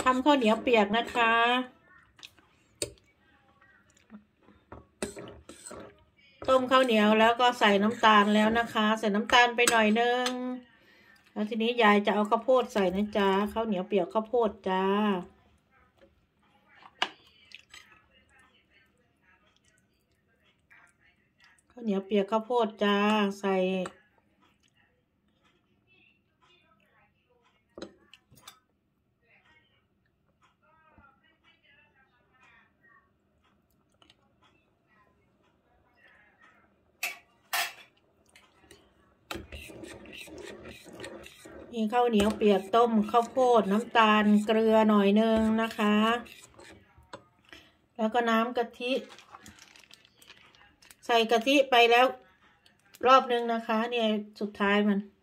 ทำข้าวเหนียวเปียกนะคะต้มข้าวเหนียวแล้วก็ใส่น้ำตาลแล้วนะคะใส่น้ำตาลไปหน่อยนึงแล้วทีนี้ยายจะเอาข้าวโพดใส่นะจ๊ะข้าวเหนียวเปียกข้าวโพดจ้าข้าวเหนียวเปียกข้าวโพดจ้าใส่มีข้าวเหนียวเปียกต้มข้าวโพดน้ำตาลเกลือหน่อยนึงนะคะแล้วก็น้ำกะทิใส่กะทิไปแล้วรอบนึงนะคะเนี่ยสุดท้ายมัน